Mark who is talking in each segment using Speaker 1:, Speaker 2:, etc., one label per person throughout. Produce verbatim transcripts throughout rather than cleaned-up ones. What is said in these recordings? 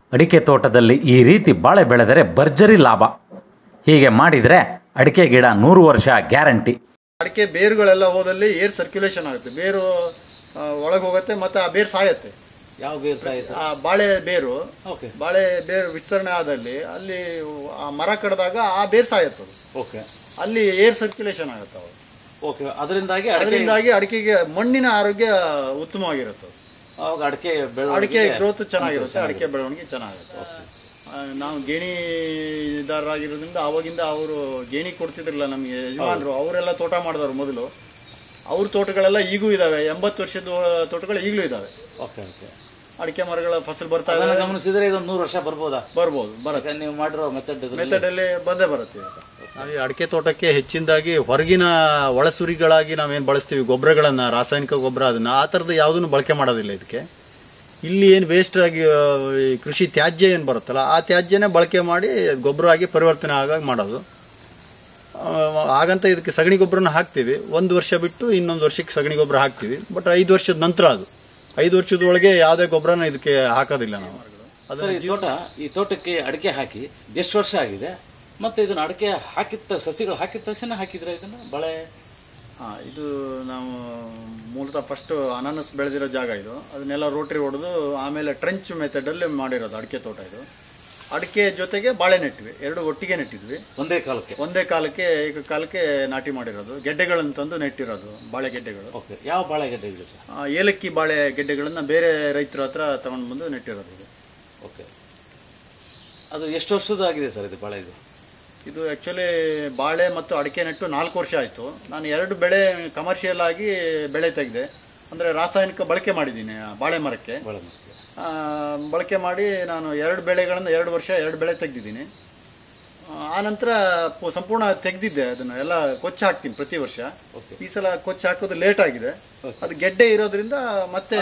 Speaker 1: ಅಡಿಕೆ ತೋಟದಲ್ಲಿ ಈ ರೀತಿ ಬಾಳೆ ಬೆಳೆದರೆ ಭರ್ಜರಿ ಲಾಭ. ಹೀಗೆ ಮಾಡಿದರೆ ಅಡಿಕೆ ಗಿಡ ನೂರು ವರ್ಷ ಗ್ಯಾರಂಟಿ.
Speaker 2: ಅಡಿಕೆ ಬೇರುಗಳೆಲ್ಲ ಹೋದಲ್ಲಿ ಏರ್ ಸರ್ಕ್ಯುಲೇಷನ್ ಆಗುತ್ತೆ, ಬೇರು ಒಳಗೆ ಹೋಗುತ್ತೆ ಮತ್ತು ಆ ಬೇರು ಸಾಯುತ್ತೆ.
Speaker 3: ಯಾವ ಬೇರು ಸಾಯುತ್ತೆ?
Speaker 2: ಆ ಬಾಳೆ ಬೇರು.
Speaker 3: ಓಕೆ.
Speaker 2: ಬಾಳೆ ಬೇರು ವಿಸ್ತರಣೆ ಆದಲ್ಲಿ ಅಲ್ಲಿ ಆ ಮರ ಕಡಿದಾಗ ಆ ಬೇರು ಸಾಯುತ್ತೆ.
Speaker 3: ಓಕೆ.
Speaker 2: ಅಲ್ಲಿ ಏರ್ ಸರ್ಕ್ಯುಲೇಷನ್ ಆಗುತ್ತೆ ಅವು.
Speaker 3: ಓಕೆ. ಅದರಿಂದಾಗಿ
Speaker 2: ಅದರಿಂದಾಗಿ ಅಡಿಕೆಗೆ ಮಣ್ಣಿನ ಆರೋಗ್ಯ ಉತ್ತಮವಾಗಿರುತ್ತೆ.
Speaker 3: ಅವಾಗ ಅಡಿಕೆ
Speaker 2: ಅಡಿಕೆ ಗ್ರೋತ್ ಚೆನ್ನಾಗಿರುತ್ತೆ, ಅಡಿಕೆ ಬೆಳವಣಿಗೆ ಚೆನ್ನಾಗಿರುತ್ತೆ. ನಾವು ಗೇಣಿದಾರರಾಗಿರೋದ್ರಿಂದ ಅವಾಗಿಂದ ಅವರು ಗೇಣಿ ಕೊಡ್ತಿದ್ರಲ್ಲ ನಮಗೆ ಯಜಮಾನರು, ಅವರೆಲ್ಲ ತೋಟ ಮಾಡಿದವರು ಮೊದಲು. ಅವ್ರ ತೋಟಗಳೆಲ್ಲ ಈಗೂ ಇದಾವೆ, ಎಂಬತ್ತು ವರ್ಷದ ತೋಟಗಳು ಈಗಲೂ ಇದಾವೆ.
Speaker 3: Okay okay.
Speaker 2: ಅಡಿಕೆ ಮರಗಳ ಫಸಲು ಬರ್ತಾ ಇದೆ.
Speaker 3: ಗಮನಿಸಿದ್ರೆ ಇದೊಂದು ನೂರು ವರ್ಷ ಬರ್ಬೋದಾ?
Speaker 2: ಬರ್ಬೋದು, ಬರುತ್ತೆ.
Speaker 3: ನೀವು ಮಾಡಿರೋ ಮೆಥಡ್
Speaker 2: ಮೆಥಡಲ್ಲಿ ಬಂದೇ ಬರುತ್ತೆ. ನಾವು ಈ ಅಡಿಕೆ ತೋಟಕ್ಕೆ ಹೆಚ್ಚಿನದಾಗಿ ಹೊರಗಿನ ಒಳಸುರಿಗಳಾಗಿ ನಾವೇನು ಬಳಸ್ತೀವಿ ಗೊಬ್ಬರಗಳನ್ನು, ರಾಸಾಯನಿಕ ಗೊಬ್ಬರ, ಅದನ್ನು ಆ ಥರದ್ದು ಯಾವುದನ್ನು ಬಳಕೆ ಮಾಡೋದಿಲ್ಲ ಇದಕ್ಕೆ. ಇಲ್ಲಿ ಏನು ವೇಸ್ಟ್ ಆಗಿ ಕೃಷಿ ತ್ಯಾಜ್ಯ ಏನು ಬರುತ್ತಲ್ಲ ಆ ತ್ಯಾಜ್ಯನೇ ಬಳಕೆ ಮಾಡಿ ಗೊಬ್ಬರ ಆಗಿ ಪರಿವರ್ತನೆ ಆಗಾಗಿ ಮಾಡೋದು. ಹಾಗಂತ ಇದಕ್ಕೆ ಸಗಣಿ ಗೊಬ್ಬರನ ಹಾಕ್ತೀವಿ, ಒಂದು ವರ್ಷ ಬಿಟ್ಟು ಇನ್ನೊಂದು ವರ್ಷಕ್ಕೆ ಸಗಣಿ ಗೊಬ್ಬರ ಹಾಕ್ತೀವಿ. ಬಟ್ ಐದು ವರ್ಷದ ನಂತರ, ಅದು ಐದು ವರ್ಷದೊಳಗೆ ಯಾವುದೇ ಗೊಬ್ಬರನ ಇದಕ್ಕೆ ಹಾಕೋದಿಲ್ಲ ನಾವು.
Speaker 3: ಅದರ ಈ ತೋಟ ಈ ತೋಟಕ್ಕೆ ಅಡಿಕೆ ಹಾಕಿ ಎಷ್ಟು ವರ್ಷ ಆಗಿದೆ? ಮತ್ತು ಇದನ್ನು ಅಡಿಕೆ ಹಾಕಿದ ಸಸಿಗಳು ಹಾಕಿದ ತಕ್ಷಣ ಹಾಕಿದ್ರೆ ಇದನ್ನು ಬಾಳೆ?
Speaker 2: ಹಾಂ, ಇದು ನಾವು ಮೂಲತಃ ಫಸ್ಟು ಅನಾನಸ್ ಬೆಳೆದಿರೋ ಜಾಗ ಇದು. ಅದನ್ನೆಲ್ಲ ರೋಟ್ರಿ ಹೊಡೆದು ಆಮೇಲೆ ಟ್ರೆಂಚ್ ಮೆಥಡಲ್ಲಿ ಮಾಡಿರೋದು ಅಡಿಕೆ ತೋಟ ಇದು. ಅಡಿಕೆ ಜೊತೆಗೆ ಬಾಳೆ ನೆಟ್ಟಿವಿ, ಎರಡು ಒಟ್ಟಿಗೆ ನೆಟ್ಟಿದ್ವಿ.
Speaker 3: ಒಂದೇ ಕಾಲಕ್ಕೆ
Speaker 2: ಒಂದೇ ಕಾಲಕ್ಕೆ ಏಕ ಕಾಲಕ್ಕೆ ನಾಟಿ ಮಾಡಿರೋದು. ಗೆಡ್ಡೆಗಳನ್ನು ತಂದು ನೆಟ್ಟಿರೋದು, ಬಾಳೆ ಗೆಡ್ಡೆಗಳು.
Speaker 3: ಓಕೆ. ಯಾವ ಬಾಳೆ ಗೆಡ್ಡೆಗಳು?
Speaker 2: ಏಲಕ್ಕಿ ಬಾಳೆ ಗೆಡ್ಡೆಗಳನ್ನು ಬೇರೆ ರೈತರ ಹತ್ರ ತಗೊಂಡು ಬಂದು ನೆಟ್ಟಿರೋದು ಇದು.
Speaker 3: ಓಕೆ. ಅದು ಎಷ್ಟು ವರ್ಷದಾಗಿದೆ ಸರ್ ಇದು ಬಾಳೆ? ಇದು
Speaker 2: ಇದು ಆ್ಯಕ್ಚುಲಿ ಬಾಳೆ ಮತ್ತು ಅಡಿಕೆ ನೆಟ್ಟು ನಾಲ್ಕು ವರ್ಷ ಆಯಿತು. ನಾನು ಎರಡು ಬೆಳೆ ಕಮರ್ಷಿಯಲ್ ಆಗಿ ಬೆಳೆ ತೆಗೆದೆ, ಅಂದರೆ ರಾಸಾಯನಿಕ ಬಳಕೆ ಮಾಡಿದ್ದೀನಿ ಬಾಳೆ ಮರಕ್ಕೆ.
Speaker 3: ಬಾಳೆ ಮರಕ್ಕೆ
Speaker 2: ಬಳಕೆ ಮಾಡಿ ನಾನು ಎರಡು ಬೆಳೆಗಳನ್ನು ಎರಡು ವರ್ಷ ಎರಡು ಬೆಳೆ ತೆಗೆದಿದ್ದೀನಿ. ಆನಂತರ ಸಂಪೂರ್ಣ ತೆಗೆದಿದ್ದೆ, ಅದನ್ನು ಎಲ್ಲ ಕೊಚ್ಚಿ ಹಾಕ್ತೀನಿ ಪ್ರತಿ ವರ್ಷ. ಈ ಸಲ ಕೊಚ್ಚಿ ಹಾಕೋದು ಲೇಟ್ ಆಗಿದೆ, ಅದು ಗೆಡ್ಡೆ ಇರೋದ್ರಿಂದ ಮತ್ತೆ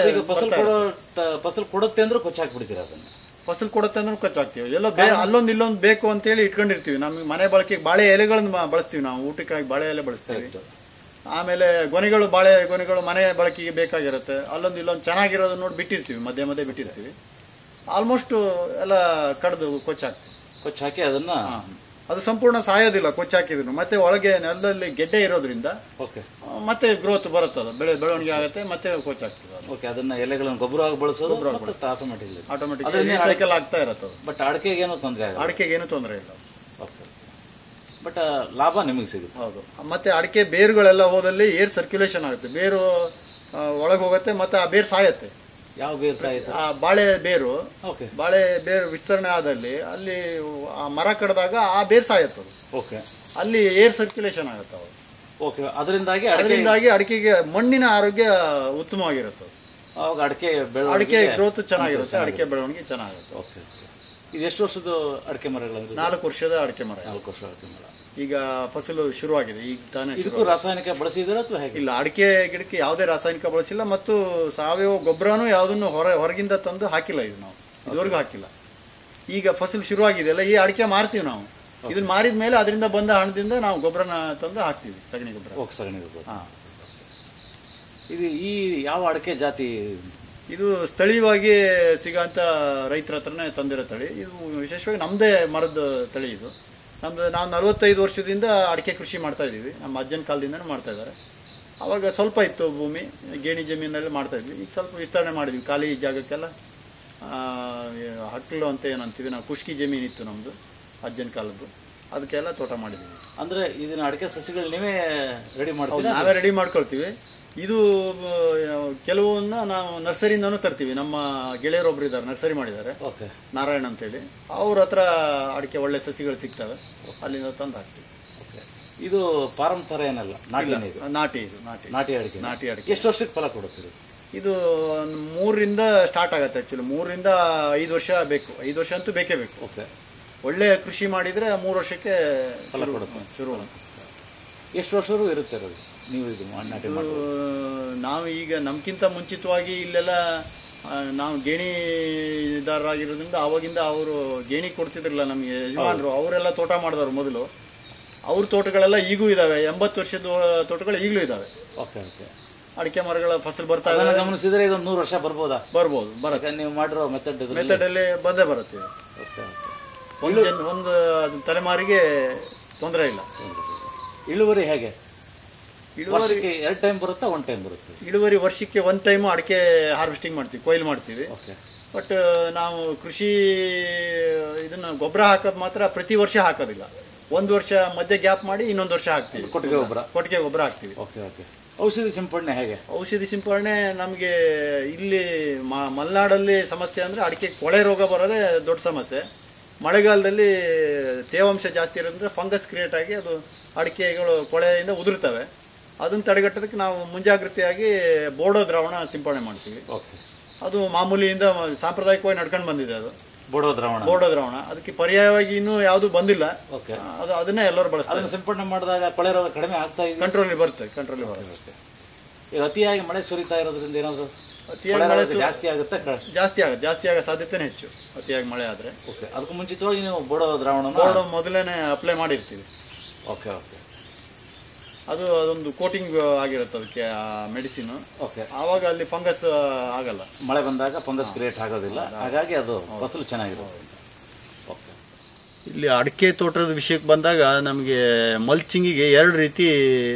Speaker 3: ಫಸಲು ಕೊಡುತ್ತೆ ಅಂದ್ರೆ ಕೊಚ್ಚಿ ಹಾಕ್ಬಿಡ್ತೀರ ಅದನ್ನು?
Speaker 2: ಫಸಲು ಕೊಡುತ್ತೆ ಅಂದ್ರೆ ಕೊಚ್ಚಿ ಹಾಕ್ತೀವಿ. ಎಲ್ಲೋ ಬೇ ಅಲ್ಲೊಂದು ಇಲ್ಲೊಂದು ಬೇಕು ಅಂತೇಳಿ ಇಟ್ಕೊಂಡಿರ್ತೀವಿ. ನಮಗೆ ಮನೆ ಬಳಕೆಗೆ ಬಾಳೆ ಎಲೆಗಳನ್ನು ಬಳಸ್ತೀವಿ, ನಾವು ಊಟಕ್ಕಾಗಿ ಬಾಳೆ ಎಲೆ ಬಳಸ್ತೀವಿ. ಆಮೇಲೆ ಗೊನೆಗಳು, ಬಾಳೆ ಗೊನೆಗಳು ಮನೆ ಬಳಕೆಗೆ ಬೇಕಾಗಿರುತ್ತೆ. ಅಲ್ಲೊಂದು ಇಲ್ಲೊಂದು ಚೆನ್ನಾಗಿರೋದು ನೋಡಿ ಬಿಟ್ಟಿರ್ತೀವಿ, ಮಧ್ಯೆ ಮಧ್ಯೆ ಬಿಟ್ಟಿರ್ತೀವಿ. ಆಲ್ಮೋಸ್ಟ್ ಎಲ್ಲ ಕಡ್ದು ಕೊಚ್ಚಿ ಹಾಕ್ತೀವಿ.
Speaker 3: ಕೊಚ್ಚಿ ಹಾಕಿ ಅದನ್ನು,
Speaker 2: ಅದು ಸಂಪೂರ್ಣ ಸಾಯೋದಿಲ್ಲ ಕೊಚ್ಚಿ ಹಾಕಿದ್ರು. ಮತ್ತೆ ಒಳಗೆ ನೆಲದಲ್ಲಿ ಗೆಡ್ಡೆ ಇರೋದ್ರಿಂದ
Speaker 3: ಓಕೆ
Speaker 2: ಮತ್ತೆ ಗ್ರೋತ್ ಬರುತ್ತೆ, ಅದು ಬೆಳೆ ಬೆಳವಣಿಗೆ ಆಗುತ್ತೆ, ಮತ್ತೆ ಕೊಚ್ಚಿ ಹಾಕ್ತೀವಿ.
Speaker 3: ಓಕೆ. ಅದನ್ನು ಎಲೆಗಳನ್ನು ಗೊಬ್ಬರವಾಗಿ ಬಳಸೋದು ಆಟೋಮೆಟಿಕ್
Speaker 2: ಆಟೋಮೆಟಿಕ್ ರೀಸೈಕಲ್ ಆಗ್ತಾ ಇರುತ್ತೆ.
Speaker 3: ಬಟ್ ಅಡಿಕೆಗೆ ಏನೂ ತೊಂದರೆ ಆಗಲ್ಲ?
Speaker 2: ಅಡಿಕೆಗೆ ಏನೂ ತೊಂದರೆ ಇಲ್ಲ.
Speaker 3: ಓಕೆ. ಬಟ್ ಲಾಭ ನಿಮಗೆ ಸಿಗುತ್ತೆ.
Speaker 2: ಹೌದು. ಮತ್ತೆ ಅಡಿಕೆ ಬೇರುಗಳೆಲ್ಲ ಹೋದಲ್ಲಿ ಏರ್ ಸರ್ಕ್ಯುಲೇಷನ್ ಆಗುತ್ತೆ, ಬೇರು ಒಳಗೆ ಹೋಗುತ್ತೆ ಮತ್ತು ಆ ಬೇರು ಸಾಯುತ್ತೆ.
Speaker 3: ಯಾವ ಬೇರು ಸಾಯುತ್ತೆ?
Speaker 2: ಆ ಬಾಳೆ ಬೇರು.
Speaker 3: ಓಕೆ.
Speaker 2: ಬಾಳೆ ಬೇರು ವಿಸ್ತರಣೆ ಆದಲ್ಲಿ ಅಲ್ಲಿ ಆ ಮರ ಕಡಿದಾಗ ಆ ಬೇರು ಸಾಯುತ್ತೆ.
Speaker 3: ಓಕೆ.
Speaker 2: ಅಲ್ಲಿ ಏರ್ ಸರ್ಕ್ಯುಲೇಷನ್ ಆಗುತ್ತೆ ಅವು.
Speaker 3: ಓಕೆ. ಅದರಿಂದಾಗಿ
Speaker 2: ಅದರಿಂದಾಗಿ ಅಡಿಕೆಗೆ ಮಣ್ಣಿನ ಆರೋಗ್ಯ ಉತ್ತಮವಾಗಿರುತ್ತೆ.
Speaker 3: ಅವಾಗ ಅಡಿಕೆ
Speaker 2: ಅಡಿಕೆ ಗ್ರೋತ್ ಚೆನ್ನಾಗಿರುತ್ತೆ, ಅಡಿಕೆ ಬೆಳವಣಿಗೆ ಚೆನ್ನಾಗಿರುತ್ತೆ.
Speaker 3: ಓಕೆ. ಇದು ಎಷ್ಟು ವರ್ಷದ ಅಡಿಕೆ ಮರಗಳು?
Speaker 2: ನಾಲ್ಕು ವರ್ಷದ ಅಡಿಕೆ ಮರ.
Speaker 3: ನಾಲ್ಕು ವರ್ಷದ ಅಡಿಕೆ ಮರ.
Speaker 2: ಈಗ ಫಸಲು ಶುರುವಾಗಿದೆ ಈಗ ತಾನೇ.
Speaker 3: ಇದಕ್ಕೂ ರಾಸಾಯನಿಕ ಬಳಸಿದ್ರೆ ಅಥವಾ ಹೇಗೆ?
Speaker 2: ಇಲ್ಲ, ಅಡಿಕೆ ಗಿಡಕ್ಕೆ ಯಾವುದೇ ರಾಸಾಯನಿಕ ಬಳಸಿಲ್ಲ ಮತ್ತು ಸಾವಯವ ಗೊಬ್ಬರನೂ ಯಾವುದನ್ನು ಹೊರ ಹೊರಗಿಂದ ತಂದು ಹಾಕಿಲ್ಲ. ಇದು ನಾವು ಇದುವರೆಗೂ ಹಾಕಿಲ್ಲ. ಈಗ ಫಸಲು ಶುರುವಾಗಿದೆಯಲ್ಲ, ಈ ಅಡಿಕೆ ಮಾರ್ತೀವಿ ನಾವು. ಇದನ್ನ ಮಾರಿದ ಮೇಲೆ ಅದರಿಂದ ಬಂದ ಹಣದಿಂದ ನಾವು ಗೊಬ್ಬರನ ತಂದು ಹಾಕ್ತೀವಿ, ಸಗಣಿ ಗೊಬ್ಬರ.
Speaker 3: ಓಕೆ, ಸಗಣಿ ಗೊಬ್ಬರ. ಹಾಂ. ಇದು ಈ ಯಾವ ಅಡಿಕೆ ಜಾತಿ?
Speaker 2: ಇದು ಸ್ಥಳೀಯವಾಗಿ ಸಿಗೋಂಥ ರೈತರ ಹತ್ರನೇ ತಂದಿರೋ ತಳಿ. ಇದು ವಿಶೇಷವಾಗಿ ನಮ್ಮದೇ ಮರದ ತಳಿ. ಇದು ನಮ್ಮದು, ನಾವು ನಲವತ್ತೈದು ವರ್ಷದಿಂದ ಅಡಿಕೆ ಕೃಷಿ ಮಾಡ್ತಾ ಇದ್ದೀವಿ. ನಮ್ಮ ಅಜ್ಜನ ಕಾಲದಿಂದನೇ ಮಾಡ್ತಾ ಇದ್ದಾರೆ. ಆವಾಗ ಸ್ವಲ್ಪ ಇತ್ತು ಭೂಮಿ, ಗೇಣಿ ಜಮೀನಲ್ಲಿ ಮಾಡ್ತಾಯಿದ್ವಿ. ಈಗ ಸ್ವಲ್ಪ ವಿಸ್ತರಣೆ ಮಾಡಿದ್ವಿ ಖಾಲಿ ಜಾಗಕ್ಕೆಲ್ಲ. ಹಕ್ಕಲು ಅಂತ ಏನಂತೀವಿ ನಾವು, ಖುಷ್ಕಿ ಜಮೀನಿತ್ತು ನಮ್ಮದು ಅಜ್ಜನ ಕಾಲದ್ದು, ಅದಕ್ಕೆಲ್ಲ ತೋಟ ಮಾಡಿದ್ದೀವಿ.
Speaker 3: ಅಂದರೆ ಇದನ್ನ ಅಡಿಕೆ ಸಸಿಗಳು ನೀವೇ ರೆಡಿ ಮಾಡ್ತೀವಿ?
Speaker 2: ನಾವೇ ರೆಡಿ ಮಾಡ್ಕೊಳ್ತೀವಿ. ಇದು ಕೆಲವನ್ನ ನಾವು ನರ್ಸರಿಯಿಂದನೂ ತರ್ತೀವಿ. ನಮ್ಮ ಗೆಳೆಯರೊಬ್ರು ಇದ್ದಾರೆ, ನರ್ಸರಿ ಮಾಡಿದ್ದಾರೆ,
Speaker 3: ಓಕೆ,
Speaker 2: ನಾರಾಯಣ ಅಂತೇಳಿ. ಅವ್ರ ಹತ್ರ ಅಡಿಕೆ ಒಳ್ಳೆ ಸಸಿಗಳು ಸಿಗ್ತವೆ, ಅಲ್ಲಿಂದ ತಂದು ಹಾಕ್ತೀವಿ.
Speaker 3: ಓಕೆ. ಇದು ಫಾರಂ ಥರ ಏನಲ್ಲ, ನಾಟಿ
Speaker 2: ನಾಟಿ ಇದು ನಾಟಿ
Speaker 3: ನಾಟಿ ಅಡಿಕೆ.
Speaker 2: ನಾಟಿ ಅಡಿಕೆ.
Speaker 3: ಎಷ್ಟು ವರ್ಷಕ್ಕೆ ಫಲ ಕೊಡುತ್ತೀರಿ?
Speaker 2: ಇದು ಮೂರರಿಂದ ಸ್ಟಾರ್ಟ್ ಆಗುತ್ತೆ. ಆ್ಯಕ್ಚುಲಿ ಮೂರರಿಂದ ಐದು ವರ್ಷ ಬೇಕು, ಐದು ವರ್ಷ ಅಂತೂ ಬೇಕೇ ಬೇಕು.
Speaker 3: ಓಕೆ.
Speaker 2: ಒಳ್ಳೆ ಕೃಷಿ ಮಾಡಿದರೆ ಮೂರು ವರ್ಷಕ್ಕೆ
Speaker 3: ಫಲ ಕೊಡುತ್ತೆ.
Speaker 2: ಶುರು.
Speaker 3: ಎಷ್ಟು ವರ್ಷವರೆಗೂ ಇರುತ್ತೆ ಅದು ನೀವು ಇದು ನಾಟಿ ಮಾಡೋದು?
Speaker 2: ನಾವು ಈಗ ನಮ್ಗಿಂತ ಮುಂಚಿತವಾಗಿ ಇಲ್ಲೆಲ್ಲ ನಾವು ಗೇಣಿದಾರರಾಗಿರೋದ್ರಿಂದ ಆವಾಗಿಂದ ಅವರು ಗೇಣಿ ಕೊಡ್ತಿದ್ರಲ್ಲ ನಮಗೆ ಯಜಮಾನರು, ಅವರೆಲ್ಲ ತೋಟ ಮಾಡಿದವರು ಮೊದಲು. ಅವ್ರ ತೋಟಗಳೆಲ್ಲ ಈಗೂ ಇದ್ದಾವೆ, ಎಂಬತ್ತು ವರ್ಷದ ತೋಟಗಳು ಈಗಲೂ ಇದ್ದಾವೆ.
Speaker 3: Okay okay.
Speaker 2: ಅಡಿಕೆ ಮರಗಳ ಫಸಲು ಬರ್ತಾ ಇದೆ.
Speaker 3: ಅದನ್ನ ಗಮನಿಸಿದ್ರೆ ಇದೊಂದು ನೂರು ವರ್ಷ ಬರ್ಬೋದಾ?
Speaker 2: ಬರ್ಬೋದು, ಬರುತ್ತೆ.
Speaker 3: ನೀವು ಮಾಡಿರೋ ಮೆಥಡ್
Speaker 2: ಮೆಥಡ್ ಅಲ್ಲಿ ಬಂದೇ ಬರುತ್ತೆ. ಒಂದು ಒಂದು ತಲೆಮಾರಿಗೆ ತೊಂದರೆ ಇಲ್ಲ.
Speaker 3: ಇಳುವರಿ ಹೇಗೆ?
Speaker 2: ಇಳುವರಿ
Speaker 3: ಎರಡು ಟೈಮ್ ಬರುತ್ತಾ, ಒನ್ ಟೈಮ್ ಬರುತ್ತೆ?
Speaker 2: ಇಳುವರಿ ವರ್ಷಕ್ಕೆ ಒನ್ ಟೈಮು ಅಡಿಕೆ ಹಾರ್ವೆಸ್ಟಿಂಗ್ ಮಾಡ್ತೀವಿ, ಕೊಯ್ಲು ಮಾಡ್ತೀವಿ. ಬಟ್ ನಾವು ಕೃಷಿ ಇದನ್ನ ಗೊಬ್ಬರ ಹಾಕೋದು ಮಾತ್ರ ಪ್ರತಿ ವರ್ಷ ಹಾಕೋದಿಲ್ಲ. ಒಂದು ವರ್ಷ ಮಧ್ಯೆ ಗ್ಯಾಪ್ ಮಾಡಿ ಇನ್ನೊಂದು ವರ್ಷ ಹಾಕ್ತೀವಿ.
Speaker 3: ಕೊಟ್ಟಿಗೆ ಗೊಬ್ಬರ
Speaker 2: ಕೊಟ್ಟಿಗೆ ಗೊಬ್ಬರ ಹಾಕ್ತೀವಿ.
Speaker 3: ಓಕೆ ಓಕೆ ಔಷಧಿ ಸಿಂಪಡಣೆ ಹೇಗೆ?
Speaker 2: ಔಷಧಿ ಸಿಂಪಡಣೆ ನಮಗೆ ಇಲ್ಲಿ ಮಲೆನಾಡಲ್ಲಿ ಸಮಸ್ಯೆ ಅಂದರೆ ಅಡಿಕೆ ಕೊಳೆ ರೋಗ ಬರೋದೇ ದೊಡ್ಡ ಸಮಸ್ಯೆ. ಮಳೆಗಾಲದಲ್ಲಿ ತೇವಾಂಶ ಜಾಸ್ತಿ ಇರೋದ್ರಿಂದ ಫಂಗಸ್ ಕ್ರಿಯೇಟ್ ಆಗಿ ಅದು ಅಡಿಕೆಗಳು ಕೊಳೆಯಿಂದ ಉದುರ್ತವೆ. ಅದನ್ನು ತಡೆಗಟ್ಟೋದಕ್ಕೆ ನಾವು ಮುಂಜಾಗ್ರತೆಯಾಗಿ ಬೋಡೋ ದ್ರಾವಣ ಸಿಂಪಡಣೆ ಮಾಡ್ತೀವಿ.
Speaker 3: ಓಕೆ
Speaker 2: ಅದು ಮಾಮೂಲಿಯಿಂದ ಸಾಂಪ್ರದಾಯಿಕವಾಗಿ ನಡ್ಕೊಂಡು ಬಂದಿದೆ. ಅದು
Speaker 3: ಬೋಡೋ ದ್ರಾವಣ
Speaker 2: ಬೋಡೋ ದ್ರಾವಣ ಅದಕ್ಕೆ ಪರ್ಯಾಯವಾಗಿ ಇನ್ನೂ ಯಾವುದು ಬಂದಿಲ್ಲ.
Speaker 3: ಓಕೆ
Speaker 2: ಅದು ಅದನ್ನೇ ಎಲ್ಲರೂ ಬಳಸ್ತಾರೆ.
Speaker 3: ಸಿಂಪಡಣೆ ಮಾಡಿದಾಗ ಕೊಳೆ ರೋಗ ಕಡಿಮೆ ಆಗ್ತಾ ಇದೆ,
Speaker 2: ಕಂಟ್ರೋಲ್ ಬರುತ್ತೆ. ಕಂಟ್ರೋಲ್ ಬರುತ್ತೆ.
Speaker 3: ಈಗ ಅತಿಯಾಗಿ ಮಳೆ ಸುರಿತಾ ಇರೋದ್ರಿಂದ ಏನಾದರೂ
Speaker 2: ಅತಿಯಾಗಿ ಮಳೆ
Speaker 3: ಜಾಸ್ತಿ ಆಗುತ್ತೆ?
Speaker 2: ಜಾಸ್ತಿ ಆಗುತ್ತೆ, ಜಾಸ್ತಿ ಆಗೋ ಸಾಧ್ಯತೆನೇ ಹೆಚ್ಚು ಅತಿಯಾಗಿ ಮಳೆ ಆದರೆ.
Speaker 3: ಓಕೆ ಅದಕ್ಕೂ ಮುಂಚಿತವಾಗಿ ನೀವು ಬೋಡೋ ದ್ರಾವಣ
Speaker 2: ಬೋಡೋ ಮೊದಲೇನೆ ಅಪ್ಲೈ ಮಾಡಿರ್ತೀವಿ.
Speaker 3: ಓಕೆ ಓಕೆ
Speaker 2: ಅದು ಅದೊಂದು ಕೋಟಿಂಗ್ ಆಗಿರುತ್ತೆ ಅದಕ್ಕೆ ಆ ಮೆಡಿಸಿನ್.
Speaker 3: ಓಕೆ
Speaker 2: ಆವಾಗ ಅಲ್ಲಿ ಫಂಗಸ್ ಆಗಲ್ಲ.
Speaker 3: ಮಳೆ ಬಂದಾಗ ಫಂಗಸ್ ಕ್ರಿಯೇಟ್ ಆಗೋದಿಲ್ಲ, ಹಾಗಾಗಿ ಅದು ಫಸಲು ಚೆನ್ನಾಗಿರುತ್ತೆ. ಓಕೆ
Speaker 2: ಇಲ್ಲಿ ಅಡಿಕೆ ತೋಟದ ವಿಷಯಕ್ಕೆ ಬಂದಾಗ ನಮಗೆ ಮಲ್ಚಿಂಗಿಗೆ ಎರಡು ರೀತಿ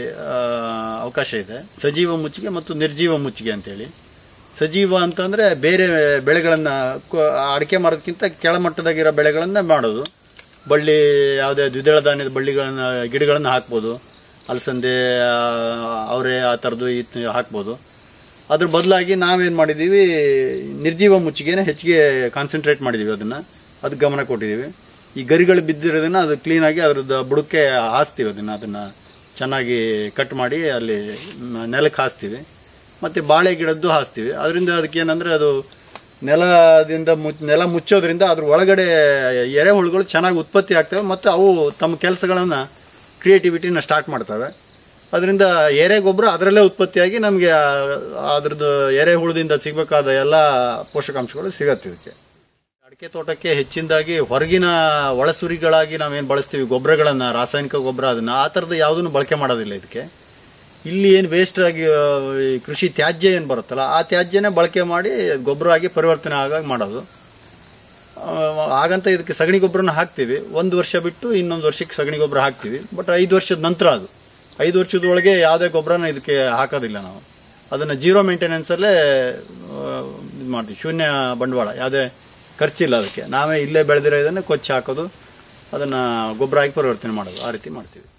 Speaker 2: ಅವಕಾಶ ಇದೆ, ಸಜೀವ ಮುಚ್ಚಿಗೆ ಮತ್ತು ನಿರ್ಜೀವ ಮುಚ್ಚಿಗೆ ಅಂತೇಳಿ. ಸಜೀವ ಅಂತಂದರೆ ಬೇರೆ ಬೆಳೆಗಳನ್ನು ಅಡಿಕೆ ಮರದಕ್ಕಿಂತ ಕೆಳಮಟ್ಟದಾಗಿರೋ ಬೆಳೆಗಳನ್ನು ಮಾಡೋದು. ಬಳ್ಳಿ ಯಾವುದೇ ದ್ವಿದಳ ಧಾನ್ಯದ ಬಳ್ಳಿಗಳನ್ನು ಗಿಡಗಳನ್ನು ಹಾಕ್ಬೋದು, ಅಲಸಂದೆ ಅವರೇ ಆ ಥರದ್ದು ಇದು ಹಾಕ್ಬೋದು. ಅದ್ರ ಬದಲಾಗಿ ನಾವೇನು ಮಾಡಿದ್ದೀವಿ, ನಿರ್ಜೀವ ಮುಚ್ಚಿಗೆನೇ ಹೆಚ್ಚಿಗೆ ಕಾನ್ಸಂಟ್ರೇಟ್ ಮಾಡಿದ್ದೀವಿ. ಅದನ್ನು ಅದಕ್ಕೆ ಗಮನ ಕೊಟ್ಟಿದ್ದೀವಿ. ಈ ಗರಿಗಳು ಬಿದ್ದಿರೋದನ್ನು ಅದು ಕ್ಲೀನಾಗಿ ಅದ್ರದ್ದು ಬುಡಕ್ಕೆ ಹಾಸ್ತೀವಿ. ಅದನ್ನು ಅದನ್ನು ಚೆನ್ನಾಗಿ ಕಟ್ ಮಾಡಿ ಅಲ್ಲಿ ನೆಲಕ್ಕೆ ಹಾಸ್ತೀವಿ. ಮತ್ತು ಬಾಳೆ ಗಿಡದ್ದು ಹಾಸ್ತೀವಿ. ಅದರಿಂದ ಅದಕ್ಕೆ ಏನಂದರೆ ಅದು ನೆಲದಿಂದ ಮುಚ್ ನೆಲ ಮುಚ್ಚೋದ್ರಿಂದ ಅದ್ರ ಒಳಗಡೆ ಎರೆಹುಳುಗಳು ಚೆನ್ನಾಗಿ ಉತ್ಪತ್ತಿ ಆಗ್ತವೆ ಮತ್ತು ಅವು ತಮ್ಮ ಕೆಲಸಗಳನ್ನು ಕ್ರಿಯೇಟಿವಿಟಿನ ಸ್ಟಾರ್ಟ್ ಮಾಡ್ತವೆ. ಅದರಿಂದ ಎರೆ ಗೊಬ್ಬರ ಅದರಲ್ಲೇ ಉತ್ಪತ್ತಿಯಾಗಿ ನಮಗೆ ಅದ್ರದ್ದು ಎರೆಹುಳದಿಂದ ಸಿಗಬೇಕಾದ ಎಲ್ಲ ಪೋಷಕಾಂಶಗಳು ಸಿಗತ್ತೆ ಇದಕ್ಕೆ. ಅಡಿಕೆ ತೋಟಕ್ಕೆ ಹೆಚ್ಚಿನದಾಗಿ ಹೊರಗಿನ ಒಳಸುರಿಗಳಾಗಿ ನಾವೇನು ಬಳಸ್ತೀವಿ ಗೊಬ್ಬರಗಳನ್ನು, ರಾಸಾಯನಿಕ ಗೊಬ್ಬರ, ಅದನ್ನು ಆ ಥರದ್ದು ಯಾವುದನ್ನು ಬಳಕೆ ಮಾಡೋದಿಲ್ಲ ಇದಕ್ಕೆ. ಇಲ್ಲಿ ಏನು ವೇಸ್ಟ್ ಆಗಿ ಕೃಷಿ ತ್ಯಾಜ್ಯ ಏನು ಬರುತ್ತಲ್ಲ ಆ ತ್ಯಾಜ್ಯನೇ ಬಳಕೆ ಮಾಡಿ ಗೊಬ್ಬರ ಆಗಿ ಪರಿವರ್ತನೆ ಆಗಾಗಿ ಮಾಡೋದು. ಹಾಗಂತ ಇದಕ್ಕೆ ಸಗಣಿ ಗೊಬ್ಬರನ ಹಾಕ್ತೀವಿ. ಒಂದು ವರ್ಷ ಬಿಟ್ಟು ಇನ್ನೊಂದು ವರ್ಷಕ್ಕೆ ಸಗಣಿ ಗೊಬ್ಬರ ಹಾಕ್ತೀವಿ. ಬಟ್ ಐದು ವರ್ಷದ ನಂತರ ಅದು ಐದು ವರ್ಷದೊಳಗೆ ಯಾವುದೇ ಗೊಬ್ಬರನ ಇದಕ್ಕೆ ಹಾಕೋದಿಲ್ಲ ನಾವು. ಅದನ್ನು ಜೀರೋ ಮೇಂಟೆನೆನ್ಸಲ್ಲೇ ಇದು ಮಾಡ್ತೀವಿ. ಶೂನ್ಯ ಬಂಡವಾಳ, ಯಾವುದೇ ಖರ್ಚಿಲ್ಲ ಅದಕ್ಕೆ. ನಾವೇ ಇಲ್ಲೇ ಬೆಳೆದಿರೋ ಇದನ್ನು ಕೊಚ್ಚಿ ಹಾಕೋದು, ಅದನ್ನು ಗೊಬ್ಬರ ಆಗಿ ಪರಿವರ್ತನೆ ಮಾಡೋದು, ಆ ರೀತಿ ಮಾಡ್ತೀವಿ.